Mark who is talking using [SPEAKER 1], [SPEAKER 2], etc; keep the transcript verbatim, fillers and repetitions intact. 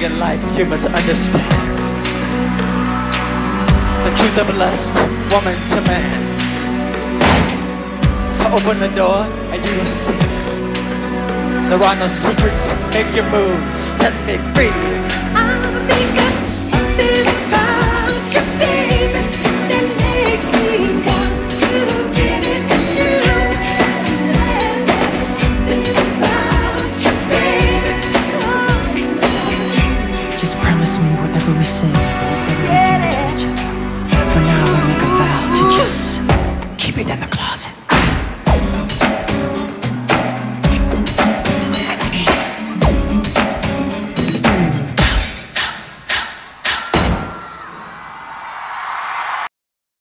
[SPEAKER 1] in life you must understand the truth of lust, woman to man. So open the door and you will see there are no secrets, make your move, set me free.
[SPEAKER 2] I think of something about you, baby, that makes me want to give it to you. There's something about you, baby. Oh.
[SPEAKER 3] Just promise me whatever we say, whatever we
[SPEAKER 2] Yeah.